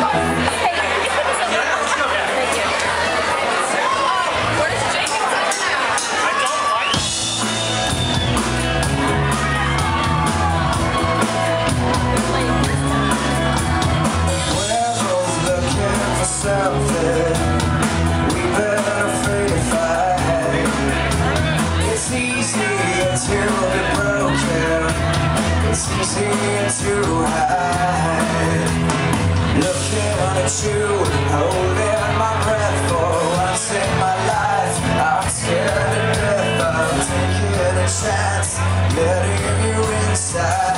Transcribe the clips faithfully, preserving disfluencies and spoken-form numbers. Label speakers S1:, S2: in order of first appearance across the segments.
S1: To hide, looking at you, holding my breath for once in my life. I'm scared to death, I'm taking a chance, letting you inside.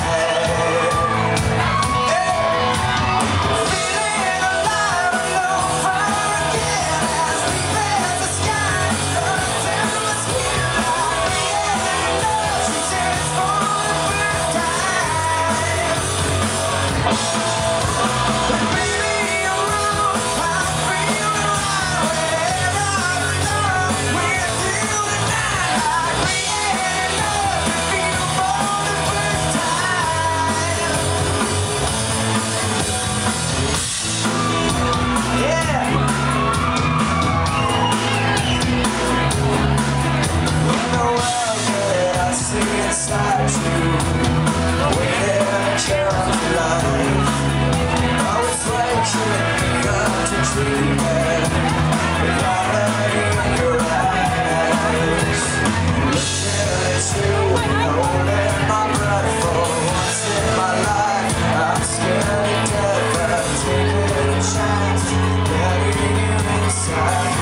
S1: Inside you, waiting to come to life. Always waking me up to dream it, without letting in your eyes. Looking at you, holding my breath for once in my life. I'm scared to death, I'm taking a chance, letting you inside.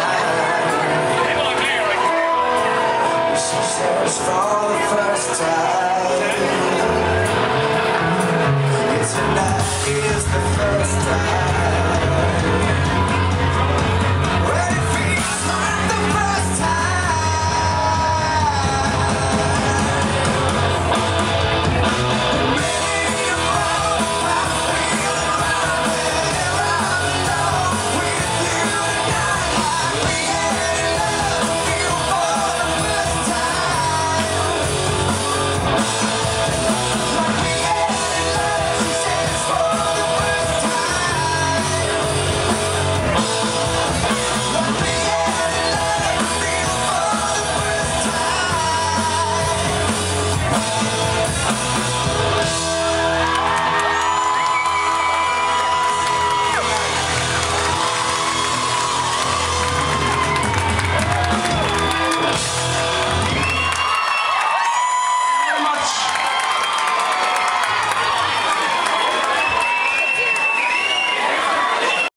S1: For the first time.